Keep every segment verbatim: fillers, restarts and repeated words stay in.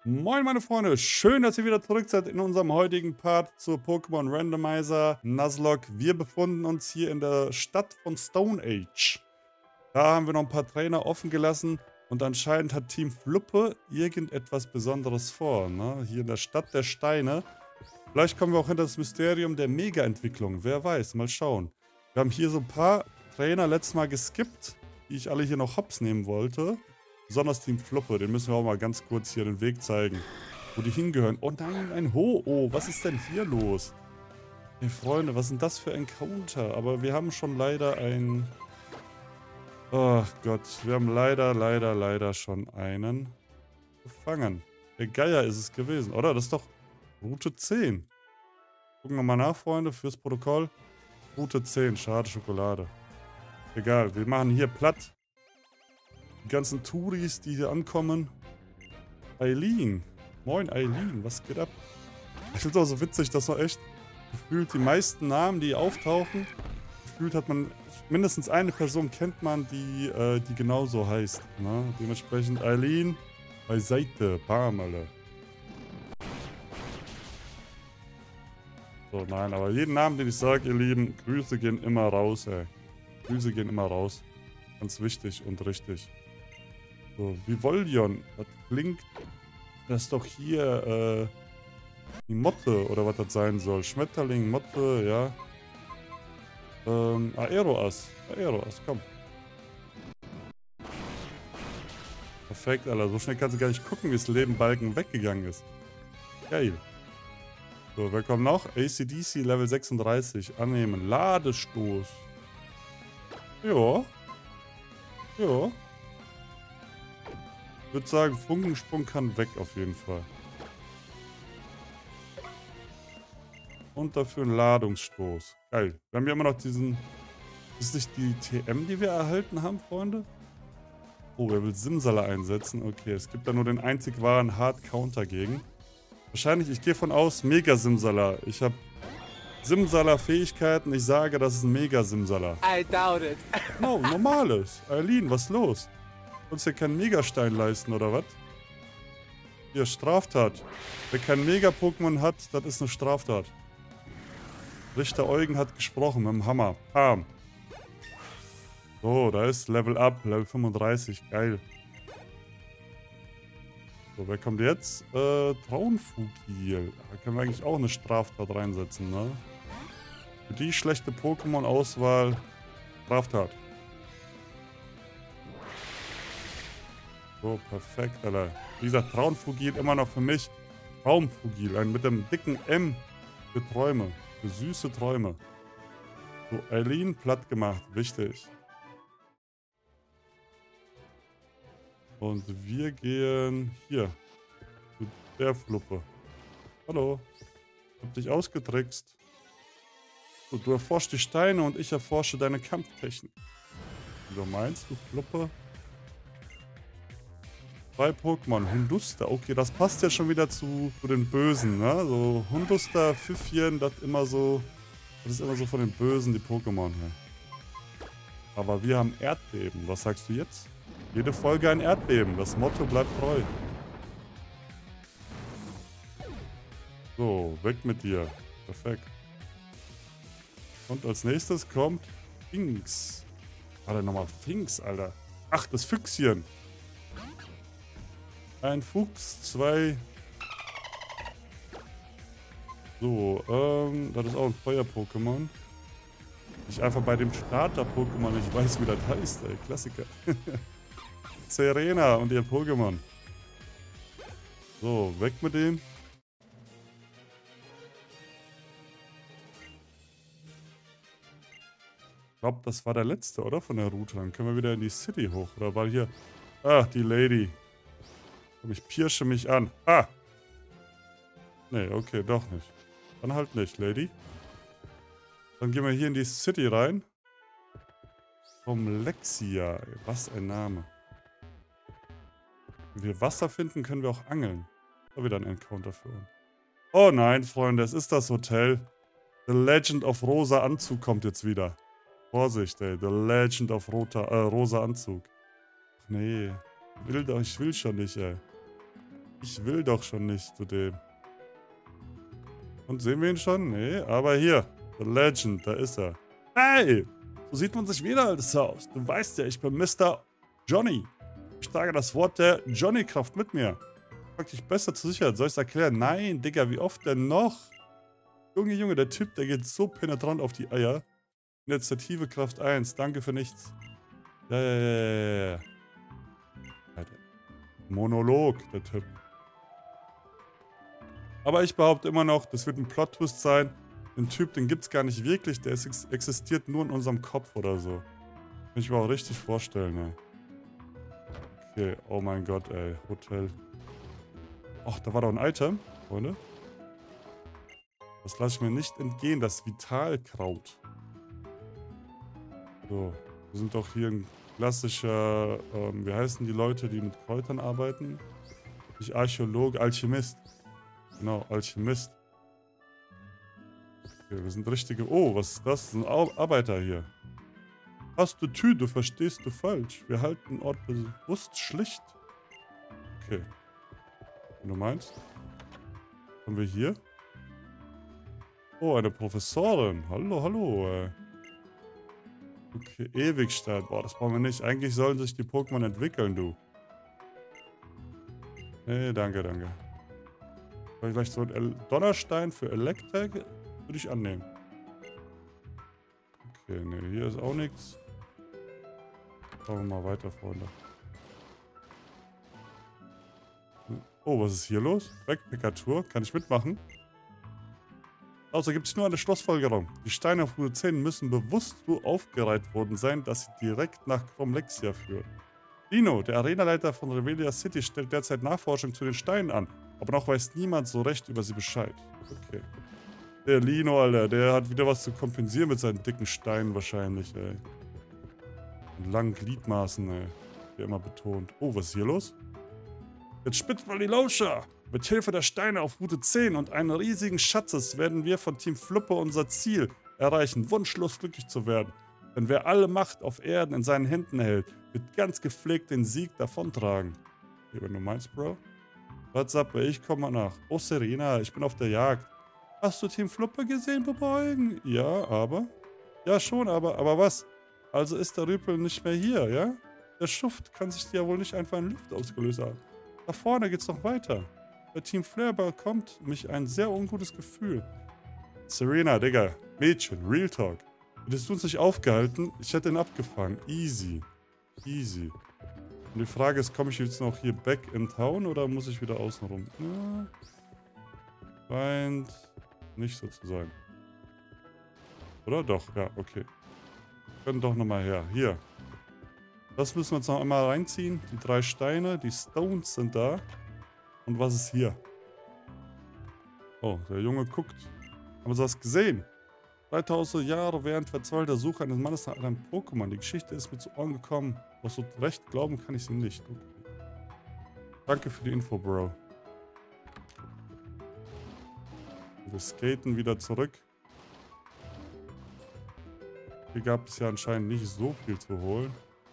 Moin meine Freunde, schön, dass ihr wieder zurück seid in unserem heutigen Part zur Pokémon Randomizer Nuzlocke. Wir befinden uns hier in der Stadt von Stone Age. Da haben wir noch ein paar Trainer offen gelassen und anscheinend hat Team Fluppe irgendetwas Besonderes vor, ne? Hier in der Stadt der Steine. Vielleicht kommen wir auch hinter das Mysterium der Mega-Entwicklung, wer weiß, mal schauen. Wir haben hier so ein paar Trainer letztes Mal geskippt, die ich alle hier noch hops nehmen wollte. Besonders Team Fluppe, den müssen wir auch mal ganz kurz hier den Weg zeigen, wo die hingehören. Oh nein, ein Ho-Oh, was ist denn hier los? Hey Freunde, was ist denn das für ein Counter? Aber wir haben schon leider ein... Ach Gott, wir haben leider, leider, leider schon einen gefangen. Der Geier ist es gewesen, oder? Das ist doch Route zehn. Gucken wir mal nach, Freunde, fürs Protokoll. Route zehn, schade Schokolade. Egal, wir machen hier platt. Die ganzen Touris, die hier ankommen. Eileen. Moin Eileen, was geht ab? Ich finde es auch so witzig, dass man echt gefühlt die meisten Namen, die auftauchen, gefühlt hat man mindestens eine Person kennt man, die, äh, die genauso heißt. Ne? Dementsprechend Eileen beiseite. Bam, alle. So, nein, aber jeden Namen, den ich sage, ihr Lieben, Grüße gehen immer raus, ey. Grüße gehen immer raus. Ganz wichtig und richtig. So, Vivolion. Das klingt... Das ist doch hier, äh... die Motte, oder was das sein soll. Schmetterling, Motte, ja. Ähm, Aeroas. Aeroas, komm. Perfekt, Alter. So schnell kannst du gar nicht gucken, wie das Leben Balken weggegangen ist. Geil. So, wer kommt noch? A C D C Level sechsunddreißig. Annehmen. Ladestoß. Ja. Ja. Ich würde sagen, Funkensprung kann weg auf jeden Fall. Und dafür ein Ladungsstoß. Geil. Wir haben ja immer noch diesen... Ist nicht die T M, die wir erhalten haben, Freunde? Oh, er will Simsala einsetzen. Okay, es gibt da nur den einzig wahren Hard-Counter gegen. Wahrscheinlich, ich gehe von aus, Mega-Simsala. Ich habe Simsala-Fähigkeiten. Ich sage, das ist ein Mega-Simsala. I doubt it. No, normales. Eileen, was ist los? Uns hier keinen Megastein leisten, oder was? Hier, Straftat. Wer kein Mega-Pokémon hat, das ist eine Straftat. Richter Eugen hat gesprochen mit dem Hammer. Pam. So, da ist Level Up, Level fünfunddreißig. Geil. So, wer kommt jetzt? Äh, Traunfugil. Da können wir eigentlich auch eine Straftat reinsetzen, ne? Für die schlechte Pokémon-Auswahl Straftat. So, perfekt, Alter. Wie gesagt, Traunfugil immer noch für mich. Traumfugil, ein mit dem dicken M für Träume. Für süße Träume. So, Eileen platt gemacht. Wichtig. Und wir gehen hier. Zu der Fluppe. Hallo. Ich hab dich ausgetrickst. So, du erforschst die Steine und ich erforsche deine Kampftechnik. Wie du meinst, du Fluppe? Zwei Pokémon. Hunduster. Okay, das passt ja schon wieder zu, zu den Bösen, ne? So Hunduster, Pfiffchen, das immer so... Das ist immer so von den Bösen, die Pokémon hier. Aber wir haben Erdbeben. Was sagst du jetzt? Jede Folge ein Erdbeben. Das Motto bleibt treu. So, weg mit dir. Perfekt. Und als nächstes kommt Finks. Warte nochmal, Finks, Alter. Ach, das Füchschen. Ein Fuchs, zwei. So, ähm, das ist auch ein Feuer-Pokémon. Ich einfach bei dem Starter-Pokémon nicht weiß, wie das heißt, ey. Klassiker. Serena und ihr Pokémon. So, weg mit dem. Ich glaube, das war der letzte, oder? Von der Route. Dann können wir wieder in die City hoch. Oder war hier... Ah, die Lady. Komm, ich pirsche mich an. Ah! Nee, okay, doch nicht. Dann halt nicht, Lady. Dann gehen wir hier in die City rein. Vom Lexia. Was ein Name. Wenn wir Wasser finden, können wir auch angeln. Da wieder ein Encounter für uns. Oh nein, Freunde, es ist das Hotel. The Legend of Rosa Anzug kommt jetzt wieder. Vorsicht, ey. The Legend of Rota, äh, Rosa Anzug. Ach nee. Will doch, ich will schon nicht, ey. Ich will doch schon nicht zu dem. Und sehen wir ihn schon? Nee, aber hier. The Legend, da ist er. Hey! So sieht man sich wieder, altes Haus. Du weißt ja, ich bin Mister Johnny. Ich trage das Wort der Johnny-Kraft mit mir. Frag dich besser zur Sicherheit. Soll ich es erklären? Nein, Digga, wie oft denn noch? Junge, Junge, der Typ, der geht so penetrant auf die Eier. Initiative Kraft eins. Danke für nichts. Ja, ja, ja, ja, ja. Monolog, der Typ. Aber ich behaupte immer noch, das wird ein Plot-Twist sein. Den Typ, den gibt's gar nicht wirklich. Der ist, existiert nur in unserem Kopf oder so. Kann ich mir auch richtig vorstellen, ey. Okay, oh mein Gott, ey. Hotel. Ach, da war doch ein Item, Freunde. Das lasse ich mir nicht entgehen, das Vitalkraut. So, wir sind doch hier ein klassischer, ähm, wie heißen die Leute, die mit Kräutern arbeiten? Nicht Archäologe, Alchemist. Genau, Alchemist. Okay, wir sind richtige... Oh, was ist das? Das sind Ar Arbeiter hier. Hast du Tü, du verstehst du falsch. Wir halten den Ort bewusst schlicht. Okay. Wenn du meinst. Haben wir hier? Oh, eine Professorin. Hallo, hallo. Ey. Okay, Ewigstadt. Boah, das brauchen wir nicht. Eigentlich sollen sich die Pokémon entwickeln, du. Nee, danke, danke. Vielleicht so ein El Donnerstein für Electek würde ich annehmen. Okay, nee, hier ist auch nichts. Schauen wir mal weiter, Freunde. Oh, was ist hier los? Backpacker-Tour. Kann ich mitmachen? Außer gibt es nur eine Schlussfolgerung. Die Steine auf Route zehn müssen bewusst so aufgereiht worden sein, dass sie direkt nach Chromlexia führen. Dino, der Arenaleiter von Revelia City, stellt derzeit Nachforschung zu den Steinen an. Aber noch weiß niemand so recht über sie Bescheid. Okay. Der Lino, Alter, der hat wieder was zu kompensieren mit seinen dicken Steinen wahrscheinlich, ey. Und langen Gliedmaßen, ey. Der immer betont. Oh, was ist hier los? Jetzt spitzt mal die Lauscher! Mit Hilfe der Steine auf Route zehn und eines riesigen Schatzes werden wir von Team Fluppe unser Ziel erreichen, wunschlos glücklich zu werden. Denn wer alle Macht auf Erden in seinen Händen hält, wird ganz gepflegt den Sieg davontragen. Okay, wenn du meinst, Bro. What's up, ich komme mal nach. Oh, Serena, ich bin auf der Jagd. Hast du Team Fluppe gesehen, Bebeugen? Ja, aber? Ja, schon, aber, aber was? Also ist der Rüpel nicht mehr hier, ja? Der Schuft kann sich ja wohl nicht einfach in Luft ausgelöst haben. Da vorne geht's noch weiter. Bei Team Flair bekommt mich ein sehr ungutes Gefühl. Serena, Digga. Mädchen, Real Talk. Hättest du uns nicht aufgehalten, ich hätte ihn abgefangen. Easy. Easy. Und die Frage ist, komme ich jetzt noch hier back in town oder muss ich wieder außen rum? Ja. Scheint nicht so zu sein. Oder doch? Ja, okay. Wir können doch nochmal her. Hier. Das müssen wir uns noch einmal reinziehen. Die drei Steine, die Stones sind da. Und was ist hier? Oh, der Junge guckt. Haben Sie das gesehen? dreitausend Jahre während verzweifelter Suche eines Mannes nach einem Pokémon. Die Geschichte ist mir zu Ohren gekommen. Doch so recht glauben kann ich sie nicht. Okay. Danke für die Info, Bro. Wir skaten wieder zurück. Hier gab es ja anscheinend nicht so viel zu holen.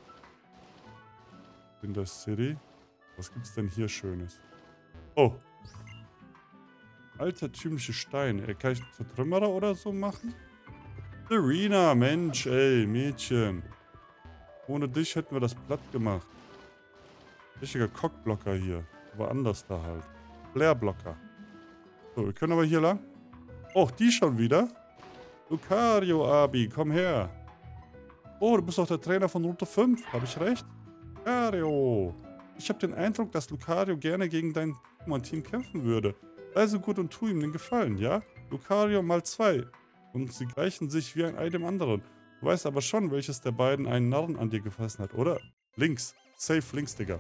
In der City. Was gibt's denn hier Schönes? Oh. Altertümliche Steine. Kann ich Zertrümmerer oder so machen? Serena, Mensch, ey, Mädchen. Ohne dich hätten wir das platt gemacht. Richtiger Cockblocker hier. Aber anders da halt. Flairblocker. So, wir können aber hier lang. Oh, die schon wieder? Lucario, Abi, komm her. Oh, du bist doch der Trainer von Route fünf. Habe ich recht? Lucario. Ich habe den Eindruck, dass Lucario gerne gegen dein Pokémon-Team kämpfen würde. Sei so gut und tu ihm den Gefallen, ja? Lucario mal zwei. Und sie gleichen sich wie ein Ei dem anderen. Du weißt aber schon, welches der beiden einen Narren an dir gefasst hat, oder? Links. Safe links, Digga.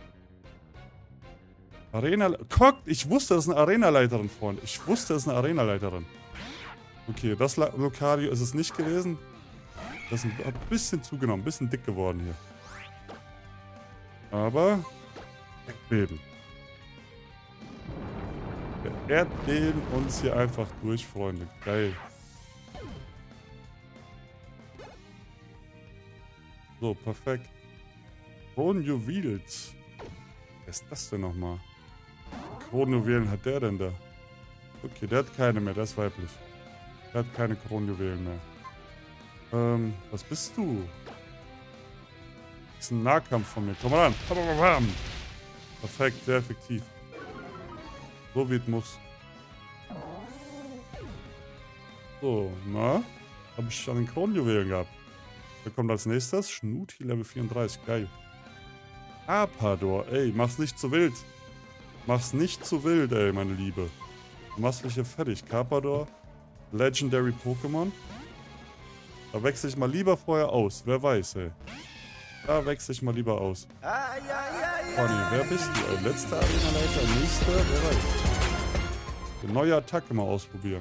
Arena... Guck, ich wusste, das ist eine Arenaleiterin, Freund. Ich wusste, das ist eine Arenaleiterin. Okay, das Lucario ist es nicht gewesen. Das ist ein bisschen zugenommen, ein bisschen dick geworden hier. Aber... Erdbeben. Wir erdbeben uns hier einfach durch, Freunde. Geil. So, perfekt. Kronjuwels. Was ist das denn nochmal? Kronjuwelen hat der denn da? Okay, der hat keine mehr, der ist weiblich. Der hat keine Kronjuwelen mehr. Ähm, was bist du? Das ist ein Nahkampf von mir. Komm mal ran. Perfekt, sehr effektiv. So wie es muss. So, na? Habe ich an den Kronjuwelen gehabt. Wer kommt als nächstes? Schnuti, Level vierunddreißig. Geil. Apador, ey, mach's nicht zu wild. Mach's nicht zu wild, ey, meine Liebe. Du machst mich hier fertig. Carpador, Legendary Pokémon. Da wechsle ich mal lieber vorher aus. Wer weiß, ey. Da wechsle ich mal lieber aus. Conny, wer bist du, ey? Letzter Arena-Leiter, nächster, wer weiß. Eine neue Attacke mal ausprobieren.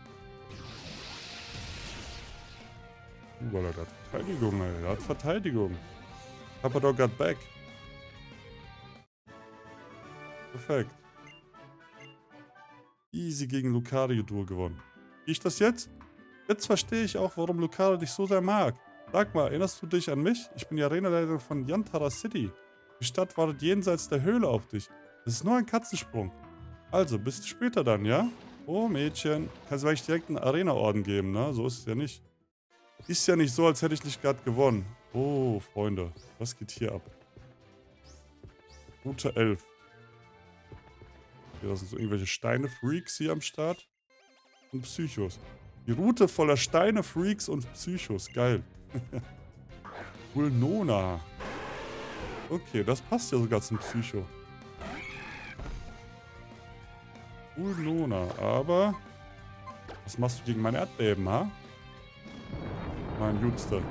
Uh, weil er hat Verteidigung, ey. Er hat Verteidigung. Carpador got back. Perfekt. Easy gegen Lucario-Duo gewonnen. Wie ich das jetzt? Jetzt verstehe ich auch, warum Lucario dich so sehr mag. Sag mal, erinnerst du dich an mich? Ich bin die Arenaleiter von Yantara City. Die Stadt wartet jenseits der Höhle auf dich. Das ist nur ein Katzensprung. Also, bis später dann, ja? Oh, Mädchen. Kannst du eigentlich direkt einen Arena-Orden geben, ne? So ist es ja nicht. Ist ja nicht so, als hätte ich nicht gerade gewonnen. Oh, Freunde. Was geht hier ab? Route elf. Hier sind so irgendwelche Steine-Freaks hier am Start. Und Psychos. Die Route voller Steine, Freaks und Psychos. Geil. Ulnona. Okay, das passt ja sogar zum Psycho. Ulnona, aber... Was machst du gegen mein Erdbeben, ha? Mein Jutster.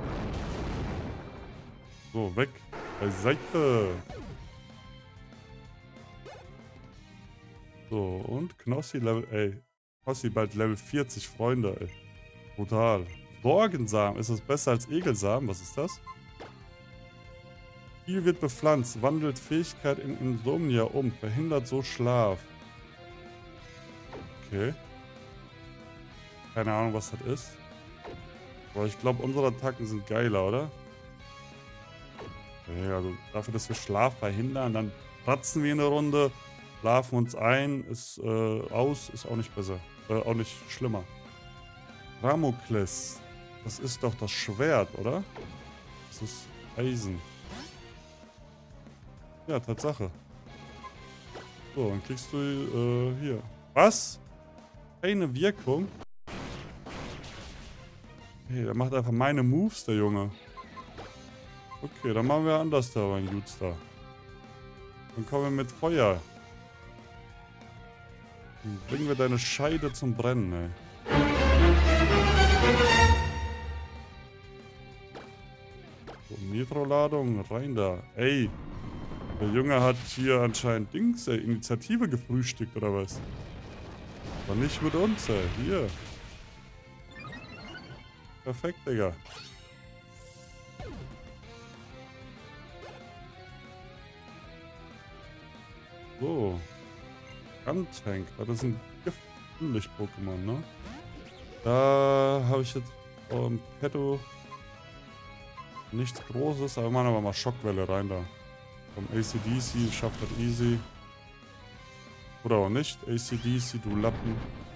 So, weg. Beiseite. So, und Knossi Level... Ey. Knossi bald Level vierzig, Freunde, ey. Brutal. Sorgensamen. Ist das besser als Egelsamen? Was ist das? Viel wird bepflanzt. Wandelt Fähigkeit in Insomnia um. Verhindert so Schlaf. Okay. Keine Ahnung, was das ist. Aber ich glaube, unsere Attacken sind geiler, oder? Okay, also dafür, dass wir Schlaf verhindern, dann ratzen wir eine Runde, schlafen uns ein, ist äh, aus, ist auch nicht besser. Äh, auch nicht schlimmer. Ramokles. Das ist doch das Schwert, oder? Das ist Eisen. Ja, Tatsache. So, dann kriegst du äh, hier. Was? Keine Wirkung? Hey, der macht einfach meine Moves, der Junge. Okay, dann machen wir anders da, mein Jutster. Dann kommen wir mit Feuer. Dann bringen wir deine Scheide zum Brennen, ey. So, Nitro-Ladung, rein da. Ey, der Junge hat hier anscheinend Dings, ey, Initiative gefrühstückt, oder was? Aber nicht mit uns, ey. Hier. Perfekt, Digga. So. Guntank. Das ist ein Gift-Pokémon, ne? Da habe ich jetzt im Petto nichts Großes, aber machen wir mal Schockwelle rein da. Vom A C D C schafft das easy. Oder auch nicht. A C D C, du Lappen.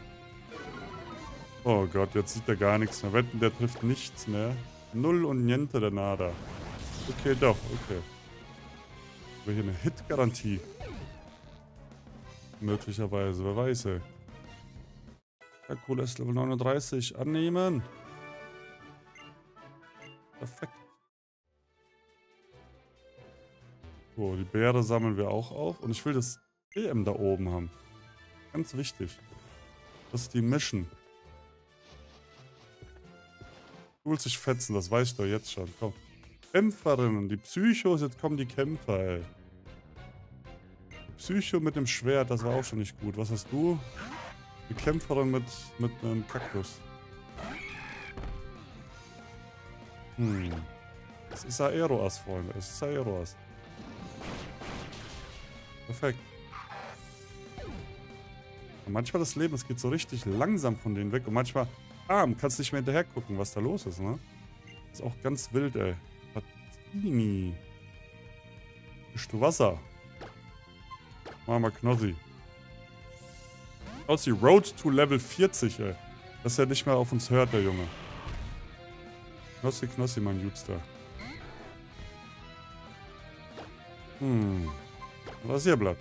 Oh Gott, jetzt sieht er gar nichts mehr. Wetten, der trifft nichts mehr. Null und niente de nada. Okay, doch, okay. Aber hier eine Hit-Garantie. Möglicherweise, wer weiß, ey. Herkules Level neununddreißig. Annehmen. Perfekt. So, die Beere sammeln wir auch auf. Und ich will das E M da oben haben. Ganz wichtig. Das ist die Mission. Du willst dich fetzen, das weiß ich doch jetzt schon. Komm. Kämpferinnen, die Psychos, jetzt kommen die Kämpfer, ey. Psycho mit dem Schwert, das war auch schon nicht gut. Was hast du? Die Kämpferin mit, mit einem Kaktus. Hm. Es ist Aeroas, Freunde. Es ist Aeroas. Perfekt. Und manchmal das Leben, es geht so richtig langsam von denen weg. Und manchmal, ah, kannst nicht mehr hinterher gucken, was da los ist, ne? Das ist auch ganz wild, ey. Patini. Bist du Wasser? Machen wir Knossi. Aus die Road to Level vierzig, ey. Dass er nicht mehr auf uns hört, der Junge. Knossi, Knossi, mein Jutster. Hm. Rasierblatt.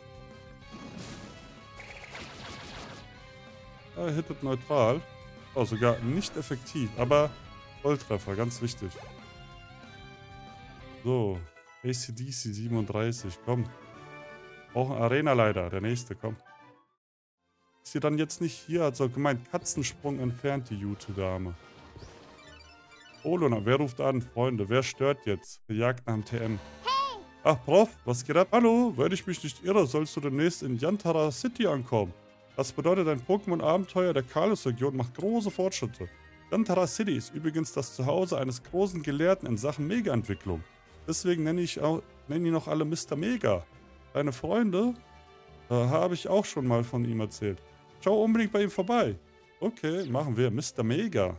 Er hittet neutral. Oh, sogar nicht effektiv, aber Volltreffer, ganz wichtig. So. A C D C siebenunddreißig, komm. Brauchen Arena leider, der nächste, komm. Ist sie dann jetzt nicht hier? Hat so gemeint, Katzensprung entfernt, die gute Dame. Olona, wer ruft an? Freunde, wer stört jetzt? Der jagt nach dem T M. Hey. Ach, Prof, was geht ab? Hallo, wenn ich mich nicht irre, sollst du demnächst in Yantara City ankommen. Das bedeutet, dein Pokémon-Abenteuer der Kalos-Region macht große Fortschritte. Yantara City ist übrigens das Zuhause eines großen Gelehrten in Sachen Mega-Entwicklung. Deswegen nenne ich auch, nenne ihn noch alle Mister Mega. Deine Freunde, da habe ich auch schon mal von ihm erzählt. Schau unbedingt bei ihm vorbei. Okay, machen wir. Mister Mega.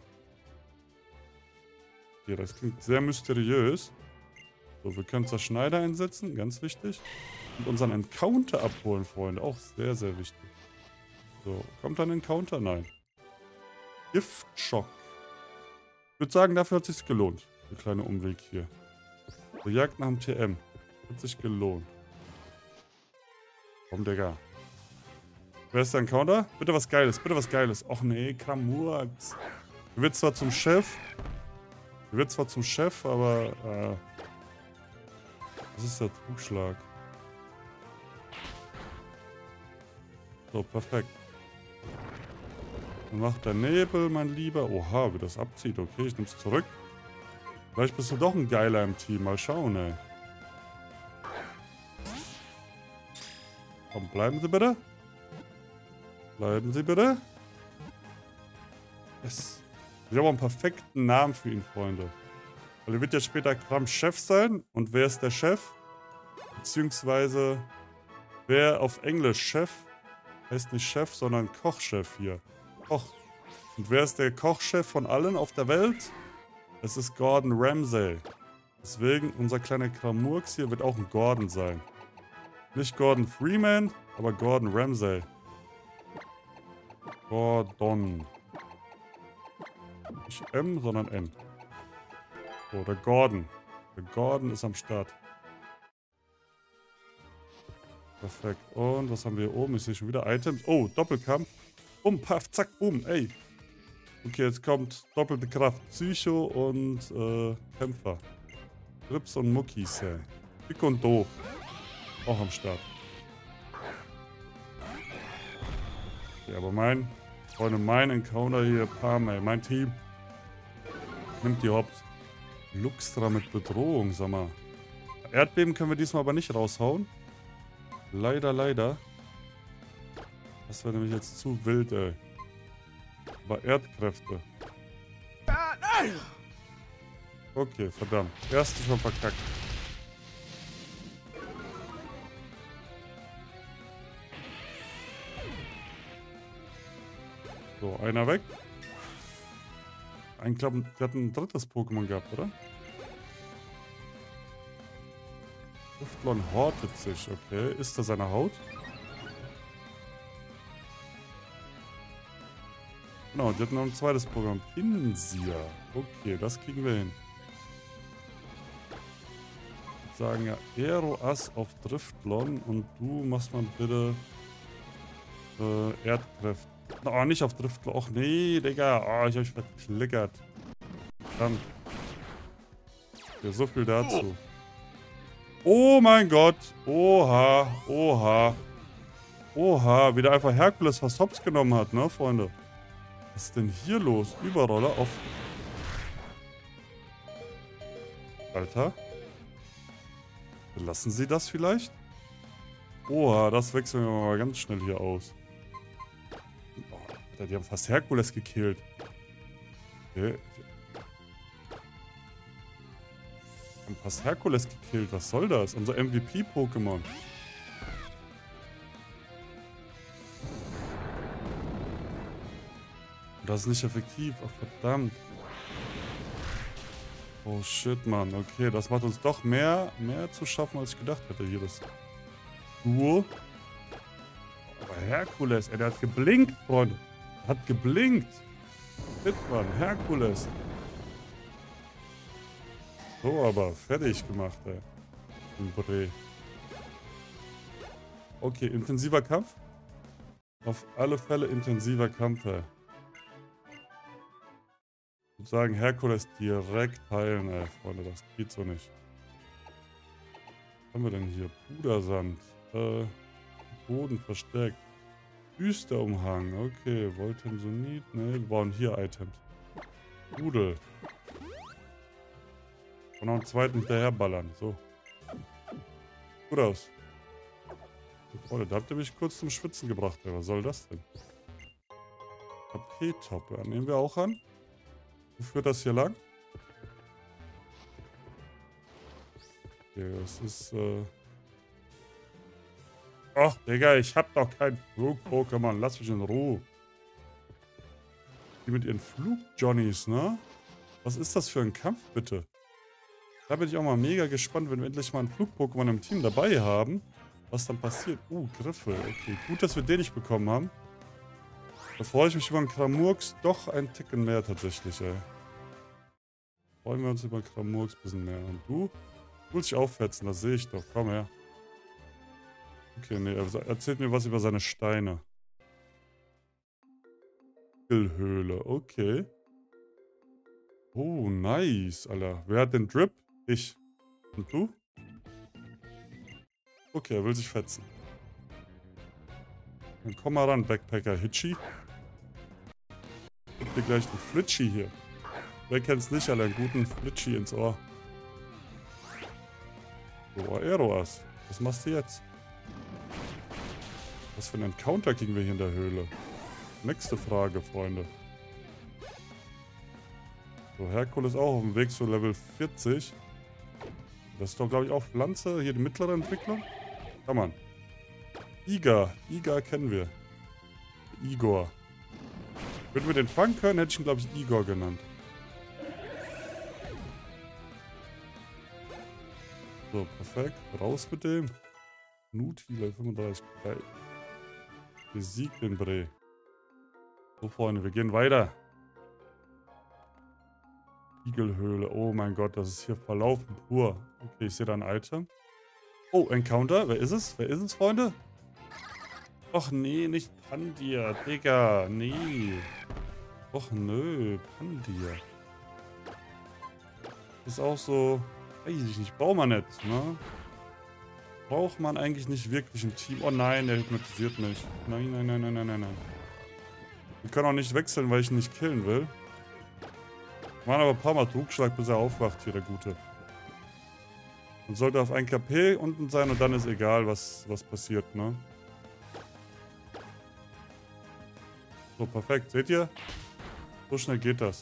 Okay, das klingt sehr mysteriös. So, wir können Zerschneider einsetzen, ganz wichtig. Und unseren Encounter abholen, Freunde. Auch sehr, sehr wichtig. So, kommt ein Encounter? Nein. Giftschock. Ich würde sagen, dafür hat es sich gelohnt. Der kleine Umweg hier. Der Jagd nach dem T M. Hat sich gelohnt. Komm, Digga. Wer ist der Encounter? Bitte was Geiles, bitte was Geiles. Och nee, Kramurks. Du wirst zwar zum Chef. Du wirst zwar zum Chef, aber... Äh, das ist der Trugschlag. So, perfekt. Dann macht der Nebel, mein Lieber. Oha, wie das abzieht. Okay, ich nehm's zurück. Vielleicht bist du doch ein Geiler im Team. Mal schauen, ey. Komm, bleiben Sie bitte. Bleiben Sie bitte. Yes. Ich habe einen perfekten Namen für ihn, Freunde. Weil er wird ja später Kram Chef sein. Und wer ist der Chef? Beziehungsweise, wer auf Englisch Chef? Heißt nicht Chef, sondern Kochchef hier. Koch. Und wer ist der Kochchef von allen auf der Welt? Es ist Gordon Ramsay. Deswegen, unser kleiner Kramurks hier wird auch ein Gordon sein. Nicht Gordon Freeman, aber Gordon Ramsay. Gordon. Nicht M, sondern N. So, der Gordon. Der Gordon ist am Start. Perfekt. Und was haben wir hier oben? Ich sehe schon wieder Items. Oh, Doppelkampf. Bumm, paff, zack, bumm, ey. Okay, jetzt kommt doppelte Kraft. Psycho und äh, Kämpfer. Grips und Muckis, ey. Dick und doof. Auch am Start. Okay, aber mein, Freunde, mein Encounter hier, Palm, ey, mein Team. Nimmt die Hops. Luxtra mit Bedrohung, sag mal. Erdbeben können wir diesmal aber nicht raushauen. Leider, leider. Das wäre nämlich jetzt zu wild, ey. Aber Erdkräfte. Okay, verdammt. Erste schon verkackt. So, einer weg. Ich glaube, der hat ein drittes Pokémon gehabt, oder? Driftlon hortet sich, okay. Ist er seine Haut? Genau, die hat noch ein zweites Pokémon. Pinsir. Okay, das kriegen wir hin. Ich würde sagen ja, Aeroass auf Driftlon und du machst mal bitte äh, Erdkräfte. Oh, nicht auf Driftlon. Och nee, Digga. Oh, ich hab mich verklickert. Verdammt. Ja, so viel dazu. Oh mein Gott. Oha. Oha. Oha. Wie der einfach Herkules fast hops genommen hat, ne, Freunde? Was ist denn hier los? Überroller auf... Alter. Lassen Sie das vielleicht? Oha, das wechseln wir mal ganz schnell hier aus. Oh, Alter, die haben fast Herkules gekillt. Okay. Die haben fast Herkules gekillt. Was soll das? Unser M V P-Pokémon. Das ist nicht effektiv. Ach, verdammt. Oh shit, Mann. Okay, das macht uns doch mehr, mehr zu schaffen, als ich gedacht hätte. Hier das Duo. Aber Herkules, ey, der hat geblinkt, Freunde. Der hat geblinkt. Shit, Mann, Herkules. So, aber fertig gemacht, ey. Ein Bree. Okay, intensiver Kampf. Auf alle Fälle intensiver Kampf, ey. Ich würde sagen, Herkules direkt heilen, ey, Freunde. Das geht so nicht. Was haben wir denn hier? Pudersand. Äh, Boden versteckt. Düsterumhang. Okay, Voltensonit. Ne, wir brauchen hier Items. Pudel. Und noch einen zweiten hinterherballern. So. Gut aus. Freunde, da habt ihr mich kurz zum Schwitzen gebracht. Ja, was soll das denn? A P-Top. Ja, nehmen wir auch an. Wo führt das hier lang? Okay, das ist, äh... Ach, Digga, ich hab doch keinen Flug-Pokémon. Lass mich in Ruhe. Die mit ihren Flug-Johnnies, ne? Was ist das für ein Kampf, bitte? Da bin ich auch mal mega gespannt, wenn wir endlich mal ein Flug-Pokémon im Team dabei haben. Was dann passiert. Uh, Griffel. Okay, gut, dass wir den nicht bekommen haben. Da freue ich mich über einen Kramurks doch ein Ticken mehr tatsächlich, ey. Freuen wir uns über Kramurks ein bisschen mehr. Und du? Du willst dich auffetzen, das sehe ich doch. Komm her. Okay, nee, er erzählt mir was über seine Steine. Höhle, okay. Oh, nice, Alter. Wer hat den Drip? Ich. Und du? Okay, er will sich fetzen. Dann komm mal ran, Backpacker Hitchi. Gib dir gleich einen Flitschi hier. Wer kennt's nicht, Alter? Einen guten Flitschi ins Ohr. So, Aeroas. Was machst du jetzt? Was für ein Encounter kriegen wir hier in der Höhle? Nächste Frage, Freunde. So, Herkules auch auf dem Weg zu Level vierzig. Das ist doch, glaube ich, auch Pflanze. Hier die mittlere Entwicklung. Kann man. Iga. Iga kennen wir. Igor. Würden wir den fangen können, hätte ich ihn, glaube ich, Igor genannt. So, perfekt. Raus mit dem. Nuti, fünfunddreißig. Geil. Besiegt den Bree. So, Freunde, wir gehen weiter. Igelhöhle. Oh mein Gott, das ist hier verlaufen pur. Okay, ich sehe da ein Item. Oh, Encounter. Wer ist es? Wer ist es, Freunde? Och nee, nicht Pandir. Digga, nee. Och nö, Pandir. Ist auch so... Weiß ich nicht, braucht man nicht, ne? Braucht man eigentlich nicht wirklich ein Team. Oh nein, der hypnotisiert mich. Nein, nein, nein, nein, nein, nein, nein. Wir können auch nicht wechseln, weil ich ihn nicht killen will. Wir machen aber ein paar Mal Trugschlag, bis er aufwacht hier, der Gute. Und sollte auf ein K P unten sein und dann ist egal, was, was passiert, ne? So, perfekt. Seht ihr? So schnell geht das.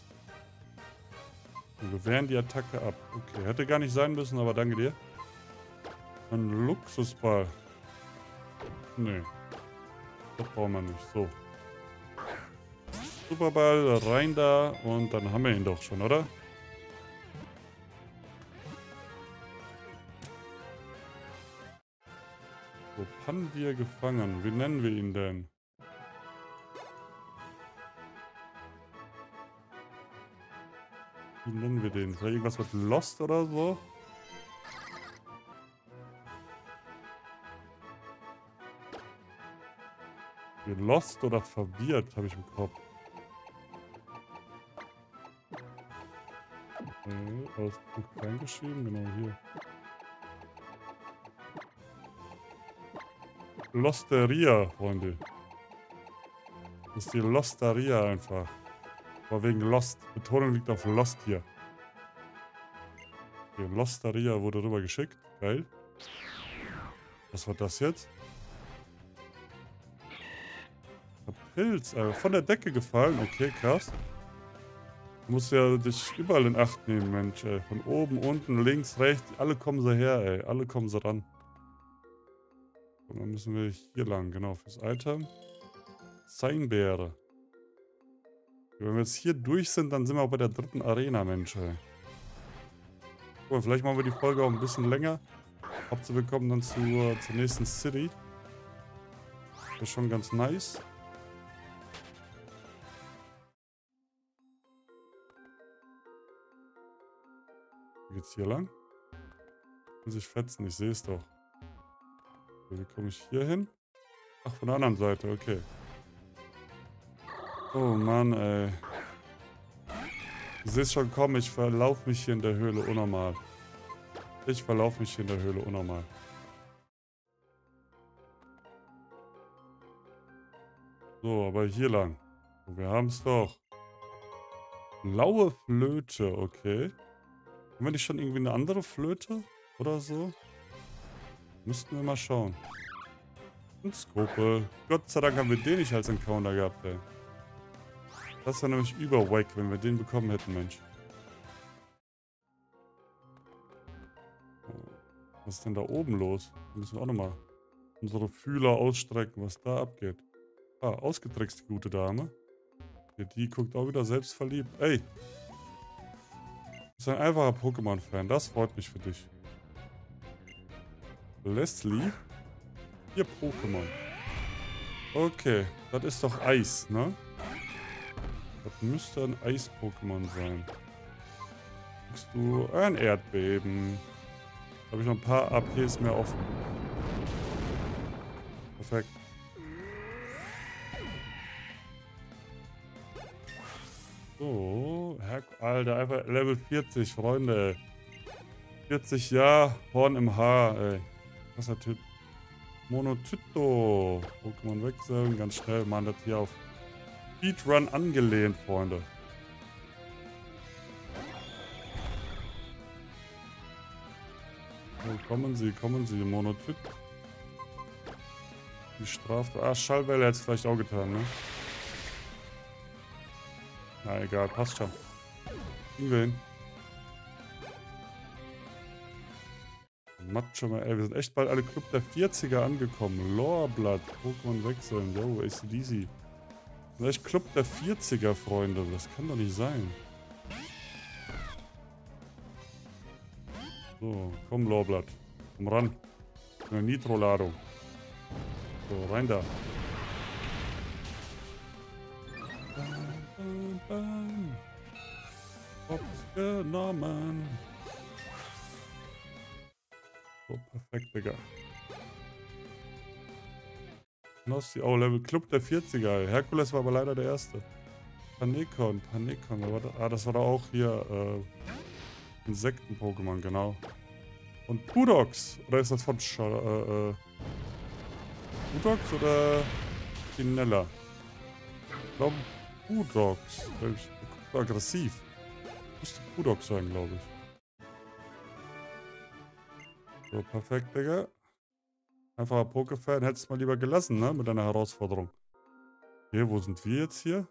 Wir wehren die Attacke ab. Okay, hätte gar nicht sein müssen, aber danke dir. Ein Luxusball. Nee. Das brauchen wir nicht. So. Superball, rein da und dann haben wir ihn doch schon, oder? So, Pandir gefangen. Wie nennen wir ihn denn? Wie nennen wir den? Vielleicht irgendwas mit Lost oder so? Lost oder verwirrt, habe ich im Kopf. Okay, Ausdruck reingeschrieben, genau hier. Losteria, Freunde. Das ist die Losteria einfach. Aber wegen Lost. Betonung liegt auf Lost hier. Okay, Losteria wurde rüber geschickt. Geil. Was war das jetzt? Ein Pilz, äh, von der Decke gefallen. Okay, krass. Du musst ja dich überall in Acht nehmen, Mensch, ey. Von oben, unten, links, rechts. Alle kommen sie her, ey. Alle kommen sie ran. Und dann müssen wir hier lang, genau, fürs Item. Seinbeere. Wenn wir jetzt hier durch sind, dann sind wir auch bei der dritten Arena, Mensch, ey. Guck mal, vielleicht machen wir die Folge auch ein bisschen länger. Hauptsache wir kommen dann zur, zur nächsten City. Das ist schon ganz nice. Wie geht's hier lang? Muss ich fetzen, ich sehe es doch. So, wie komme ich hier hin? Ach, von der anderen Seite, okay. Oh Mann, ey. Du siehst schon, komm, ich verlaufe mich hier in der Höhle unnormal. Ich verlaufe mich hier in der Höhle unnormal. So, aber hier lang. Wir haben es doch. Blaue Flöte, okay. Haben wir nicht schon irgendwie eine andere Flöte? Oder so? Müssten wir mal schauen. Und Skrupel. Gott sei Dank haben wir den nicht als Encounter gehabt, ey. Das wäre nämlich überwack, wenn wir den bekommen hätten, Mensch. Was ist denn da oben los? Da müssen wir auch nochmal unsere Fühler ausstrecken, was da abgeht. Ah, ausgetrickst, die gute Dame. Ja, die guckt auch wieder selbstverliebt. Ey! Du bist ein einfacher Pokémon-Fan. Das freut mich für dich. Leslie? Hier Pokémon. Okay, das ist doch Eis, ne? Das müsste ein Eis-Pokémon sein. Kriegst du ein Erdbeben. Da habe ich noch ein paar A Ps mehr offen. Perfekt. So, Herr, Alter, einfach Level vierzig, Freunde. vierzig, ja, Horn im Haar, ey. Was ist der Typ? Monocyto. Pokémon wechseln, ganz schnell. Man, das hier auf Speedrun angelehnt, Freunde. So, kommen Sie, kommen Sie, Monocyt. Die Strafe. Ah, Schallwelle hätte es vielleicht auch getan, ne? Na egal, passt schon. Kriegen wir hin. Macht schon mal, ey, wir sind echt bald alle Club der vierziger angekommen. Loreblood, Pokémon wechseln, yo, A C D C. Wir sind echt Club der vierziger, Freunde. Das kann doch nicht sein. So, komm, Loreblood. Komm ran. Eine Nitro-Ladung. So, rein da. Bam, bam, bam. Hops genommen. So, perfekt, Digga. Knossi, oh, Level Club der vierziger. Herkules war aber leider der Erste. Panekon, Panekon. Ah, das war doch auch hier äh, Insekten-Pokémon, genau. Und Pudox. Oder ist das von Sch äh, äh, Pudox oder Pinella? Ich glaube Pudox. Der guckt so aggressiv. Müsste Pudox sein, glaube ich. So, perfekt, Digga. Einfacher Poké-Fan. Hättest du mal lieber gelassen, ne? Mit deiner Herausforderung. Okay, wo sind wir jetzt hier?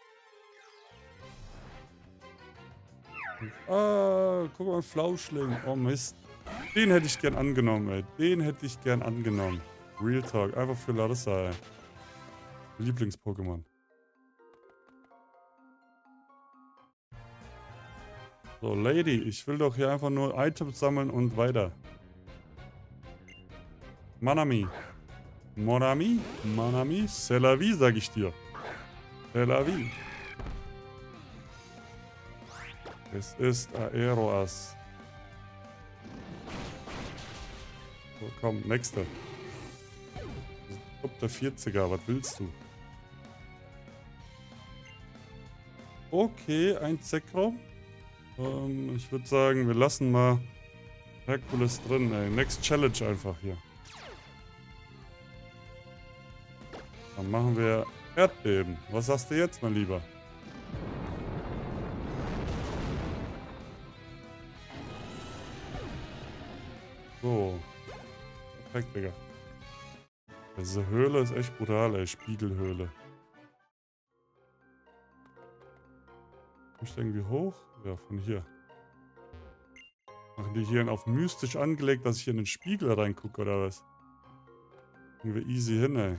Ah, guck mal, ein Flauschling. Oh, Mist. Den hätte ich gern angenommen, ey. Den hätte ich gern angenommen. Real Talk. Einfach für Larissa, ey. Lieblings-Pokémon. So, Lady. Ich will doch hier einfach nur Items sammeln und weiter. Manami. Monami. Manami. C'est la vie, sag ich dir. C'est la vie. Es ist Aeroas. So, komm, nächste. Club der vierziger, was willst du? Okay, ein Zekrom. Ähm, ich würde sagen, wir lassen mal Herkules drin, ey. Next Challenge einfach hier. Dann machen wir Erdbeben. Was sagst du jetzt, mein Lieber? So. Perfekt, Digga. Diese Höhle ist echt brutal, ey. Spiegelhöhle. Muss ich irgendwie hoch? Ja, von hier. Machen die hier auf mystisch angelegt, dass ich hier in den Spiegel reingucke, oder was? Gehen wir easy hin, ey.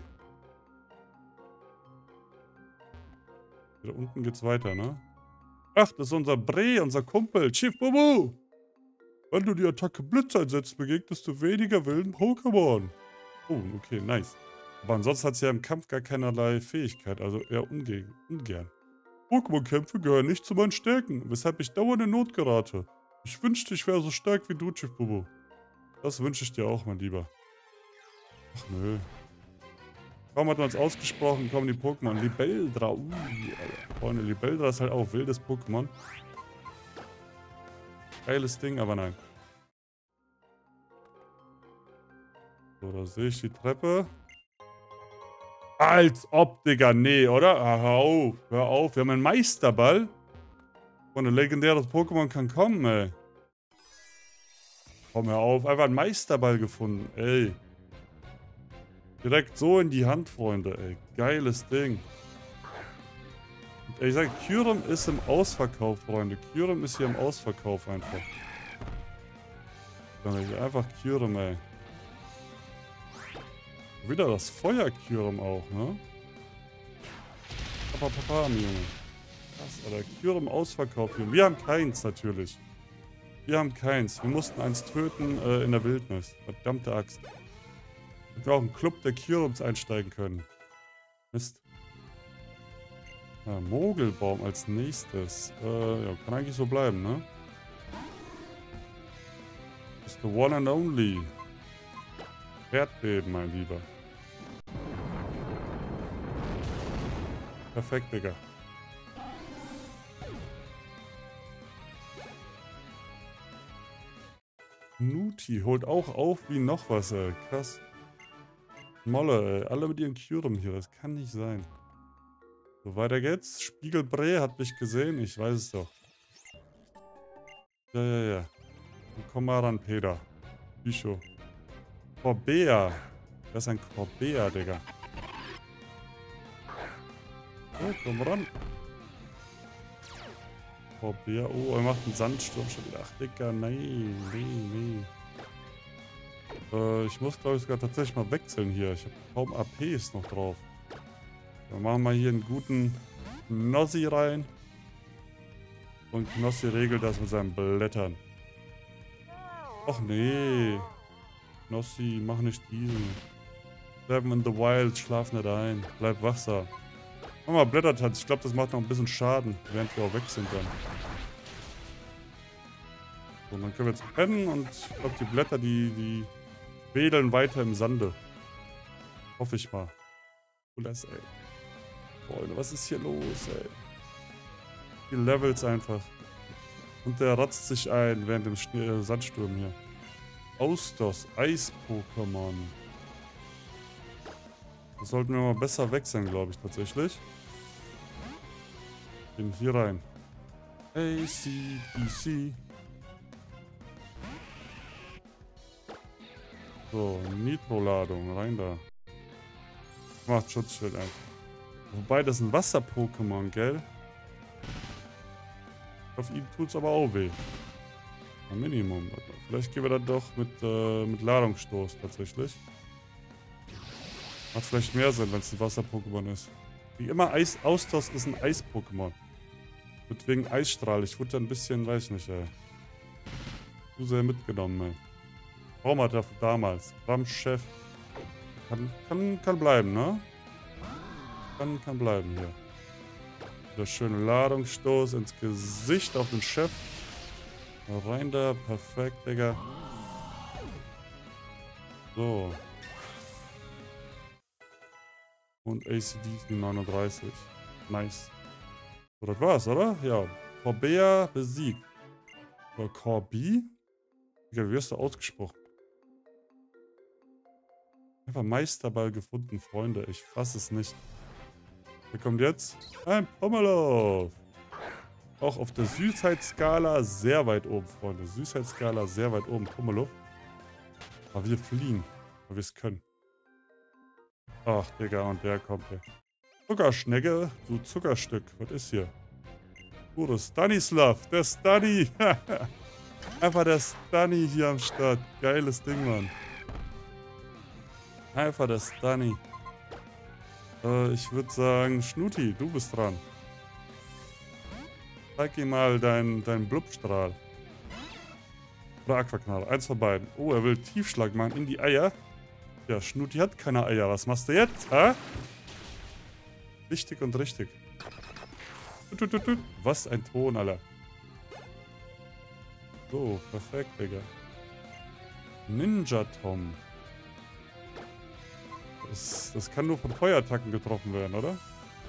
Da unten geht's weiter, ne? Ach, das ist unser Bre, unser Kumpel. Chief Bubu! Wenn du die Attacke Blitz einsetzt, begegnest du weniger wilden Pokémon. Oh, okay, nice. Aber ansonsten hat sie ja im Kampf gar keinerlei Fähigkeit, also eher ungern. ungern. Pokémon-Kämpfe gehören nicht zu meinen Stärken, weshalb ich dauernd in Not gerate. Ich wünschte, ich wäre so stark wie du, Chief-Bubu. Das wünsche ich dir auch, mein Lieber. Ach nö. Kaum hat man es ausgesprochen, kommen die Pokémon. Libeldra, uh, Alter. Freunde, Libeldra ist halt auch wildes Pokémon. Geiles Ding, aber nein. So, da sehe ich die Treppe. Als ob, Digga, nee, oder? Ah, hör auf, hör auf. Wir haben einen Meisterball. Und ein legendäres Pokémon kann kommen, ey. Komm, hör auf. Einfach einen Meisterball gefunden, ey. Direkt so in die Hand, Freunde, ey. Geiles Ding. Und, ey, ich sag, Kyurem ist im Ausverkauf, Freunde. Kyurem ist hier im Ausverkauf einfach. Einfach Kyurem, ey. Wieder das Feuer-Kyurem auch, ne? Papa, Papa, Junge. Krass, Alter. Kyurem Ausverkauf hier. Wir haben keins, natürlich. Wir haben keins. Wir mussten eins töten äh, in der Wildnis. Verdammte Axt. Hätten wir auch einen Club der Kyurems einsteigen können. Mist. Ja, Mogelbaum als nächstes. Äh, ja, kann eigentlich so bleiben, ne? Das ist the one and only. Erdbeben, mein Lieber. Perfekt, Digga. Nuti holt auch auf wie noch was, ey. Krass. Molle, ey. Alle mit ihren Kyurem hier. Das kann nicht sein. So, weiter geht's. Spiegelbrä hat mich gesehen. Ich weiß es doch. Ja, ja, ja. Komm mal ran, Peter. Bicho. Corbea. Das ist ein Corbea, Digga. Oh, komm ran. Corbea. Oh, er macht einen Sandsturm schon wieder. Ach, Digga, nein. Nee, nee. Äh, ich muss, glaube ich, sogar tatsächlich mal wechseln hier. Ich habe kaum A Ps noch drauf. Dann machen wir hier einen guten Knossi rein. Und Knossi regelt das mit seinen Blättern. Ach nee. Knossi, mach nicht diesen. Seven in the Wild, schlaf nicht ein. Bleib wachsam. Mach mal Blättertanz. Ich glaube, das macht noch ein bisschen Schaden, während wir auch weg sind dann. So, und dann können wir jetzt pennen und ich glaube, die Blätter, die, die wedeln weiter im Sande. Hoffe ich mal. Cooles, ey. Freunde, was ist hier los, ey? Die Levels einfach. Und der ratzt sich ein während dem Schnee, äh, Sandsturm hier. Austos, Eis-Pokémon. Das sollten wir mal besser wechseln, glaube ich, tatsächlich. Gehen hier rein. A C D C. So, Nitro-Ladung, rein da. Macht Schutzschild einfach. Wobei, das ist ein Wasser-Pokémon, gell? Auf ihm tut's aber auch weh. Ein Minimum. Vielleicht gehen wir dann doch mit, äh, mit Ladungsstoß tatsächlich. Macht vielleicht mehr Sinn, wenn es ein Wasser-Pokémon ist. Wie immer, Eis Austausch ist ein Eis-Pokémon. Wird wegen Eisstrahl. Ich wurde da ein bisschen, weiß nicht, ey. Zu sehr mitgenommen, ey. Warum hat er damals? Chef. Kann, kann, kann bleiben, ne? Kann, kann bleiben hier. Der schöne Ladungsstoß ins Gesicht auf den Chef. Rein da, perfekt, Digga. So. Und A C D C neununddreißig. Nice. So, das war's, oder? Ja. Corbea besiegt. Oder Corby? Wie wirst du ausgesprochen? Einfach Meisterball gefunden, Freunde. Ich fasse es nicht. Wer kommt jetzt? Ein Pummeluff. Auch auf der Süßheitsskala sehr weit oben, Freunde. Süßheitsskala sehr weit oben. Pummeluff. Aber wir fliehen, weil wir es können. Ach, Digga, und der kommt hier. Zuckerschnecke, du Zuckerstück. Was ist hier? Pures Stanislav, der Stani. Einfach der Stani hier am Start. Geiles Ding, Mann. Einfach der Stani. Äh, ich würde sagen, Schnuti, du bist dran. Zeig ihm mal deinen dein Blubstrahl. Oder Aquaknall. Eins von beiden. Oh, er will Tiefschlag machen in die Eier. Ja, Schnuti hat keine Eier. Was machst du jetzt, hä? Wichtig und richtig. Was ein Ton, Alter. So, perfekt, Digga. Ninja Tom. Das, das kann nur von Feuerattacken getroffen werden, oder?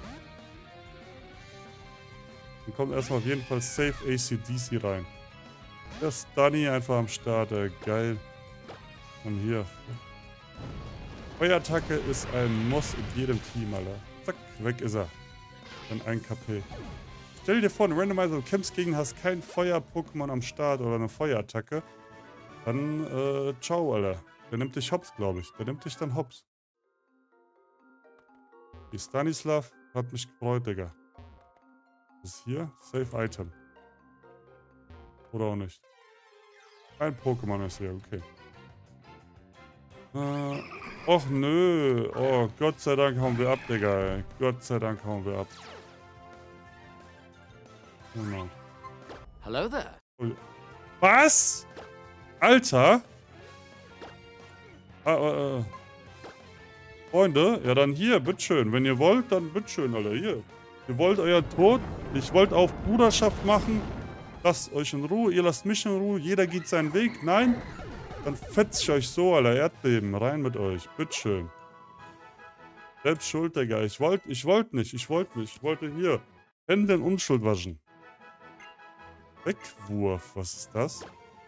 Dann kommt erstmal auf jeden Fall safe A C D C rein. Der Stunny einfach am Start, ey. Geil. Und hier. Feuerattacke ist ein Muss in jedem Team, Alter. Zack, weg ist er. Dann ein K P. Stell dir vor, ein Randomizer, du kämpfst gegen, hast kein Feuer-Pokémon am Start oder eine Feuerattacke. Dann, äh, ciao, Alter. Der nimmt dich hops, glaube ich. Der nimmt dich dann hops. Die Stanislav hat mich gefreut, Digga. Was ist hier? Safe Item. Oder auch nicht. Ein Pokémon ist hier, okay. Äh, och nö. Oh, Gott sei Dank hauen wir ab, Digga. Ey. Gott sei Dank hauen wir ab. Genau. Hello there. Was? Alter? Ah, äh, äh. Freunde, ja dann hier, bitteschön. Wenn ihr wollt, dann bitteschön, Alter, hier. Ihr wollt euren Tod, ich wollte auf Bruderschaft machen. Lasst euch in Ruhe, ihr lasst mich in Ruhe, jeder geht seinen Weg. Nein? Dann fetz ich euch so, Alter, Erdbeben. Rein mit euch, bitteschön. Selbst schuld, Digga. Ich wollte ich wollt nicht, ich wollte nicht. Ich wollte hier Hände in Unschuld waschen. Wegwurf, was ist das?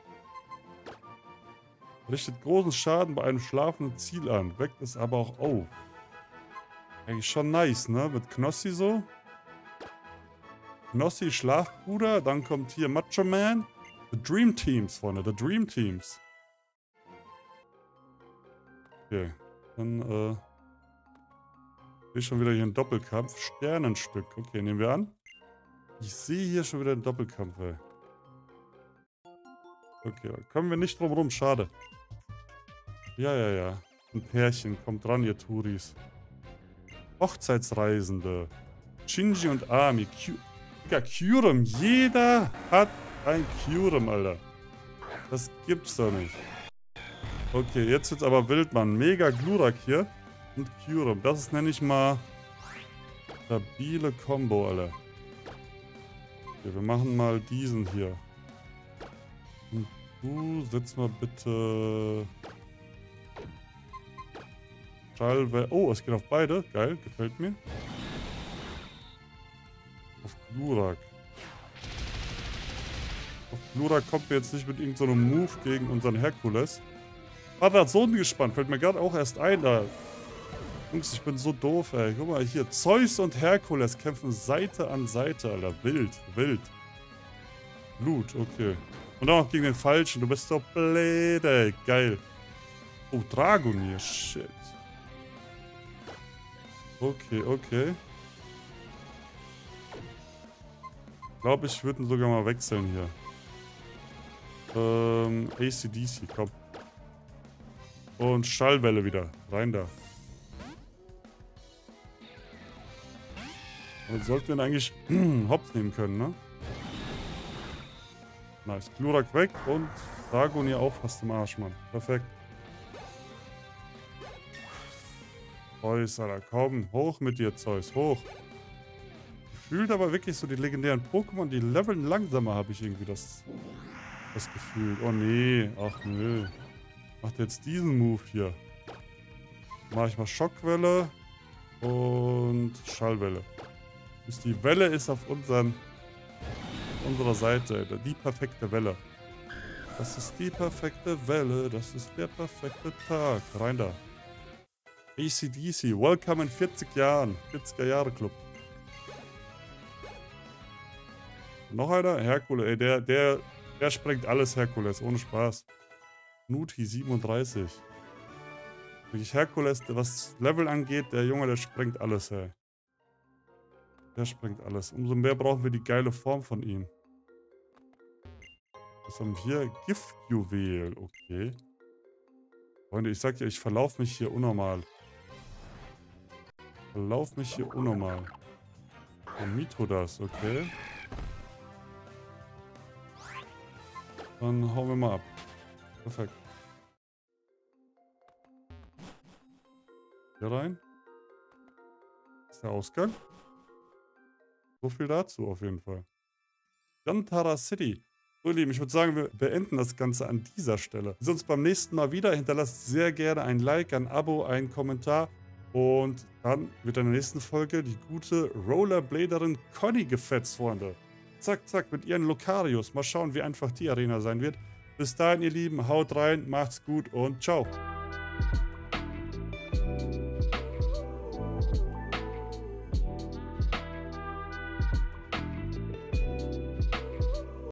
Richtet großen Schaden bei einem schlafenden Ziel an. Weckt es aber auch auf. Eigentlich schon nice, ne? Mit Knossi so. Knossi, Schlafbruder. Dann kommt hier Macho Man. The Dream Teams, Freunde. The Dream Teams. Okay. Dann, äh... sehe schon wieder hier einen Doppelkampf. Sternenstück. Okay, nehmen wir an. Ich sehe hier schon wieder einen Doppelkampf, ey. Okay, da kommen wir nicht drum rum. Schade. Ja, ja, ja. Ein Pärchen. Kommt ran, ihr Touris. Hochzeitsreisende. Shinji und Ami. Q ja, Kyurem. Jeder hat ein Kyurem, Alter. Das gibt's doch nicht. Okay, jetzt wird's aber wild, Mann. Mega Glurak hier. Und Kyurem. Das ist, nenne ich mal, stabile Combo, Alter. Okay, wir machen mal diesen hier. Und du setz mal bitte... Schallwelle. Oh, es geht auf beide. Geil, gefällt mir. Auf Glurak. Auf Glurak kommt mir jetzt nicht mit irgendeinem so Move gegen unseren Herkules. Vater hat Sohn gespannt. Fällt mir gerade auch erst ein. Da. Jungs, ich bin so doof, ey. Guck mal hier. Zeus und Herkules kämpfen Seite an Seite, Alter. Wild, wild. Blut, okay. Und auch noch gegen den Falschen. Du bist so blöd, ey. Geil. Oh, Dragonier. Shit. Okay, okay. Ich glaube, ich würde ihn sogar mal wechseln hier. Ähm, A C D C, komm. Und Schallwelle wieder. Rein da. Und sollten wir ihn eigentlich hops nehmen können, ne? Nice. Glurak weg und Dragonier auch fast im Arsch, Mann. Perfekt. Zeus, Alter, komm, hoch mit dir, Zeus, hoch. Gefühlt aber wirklich so die legendären Pokémon, die leveln langsamer, habe ich irgendwie das, das Gefühl. Oh nee, ach nö. Macht jetzt diesen Move hier. Mache ich mal Schockwelle und Schallwelle. Bis die Welle ist auf, unseren, auf unserer Seite, die perfekte Welle. Das ist die perfekte Welle, das ist der perfekte Tag. Rein da. A C D C, welcome in vierzig Jahren. vierziger Jahre Club. Noch einer? Herkules, ey, der, der, der sprengt alles, Herkules, ohne Spaß. Nuti siebenunddreißig. Wirklich Herkules, was Level angeht, der Junge, der sprengt alles, ey. Der sprengt alles. Umso mehr brauchen wir die geile Form von ihm. Was haben wir hier? Giftjuwel, okay. Freunde, ich sag dir, ich verlaufe mich hier unnormal. Verlauf mich hier unnormal. Und Mithridas, okay. Dann hauen wir mal ab. Perfekt. Hier rein. Das ist der Ausgang. So viel dazu auf jeden Fall. Gantara City. So, ihr Lieben, ich würde sagen, wir beenden das Ganze an dieser Stelle. Wir sehen uns beim nächsten Mal wieder. Hinterlasst sehr gerne ein Like, ein Abo, einen Kommentar. Und dann wird in der nächsten Folge die gute Rollerbladerin Conny gefetzt, Freunde. Zack, zack, mit ihren Lokarios. Mal schauen, wie einfach die Arena sein wird. Bis dahin, ihr Lieben, haut rein, macht's gut und ciao.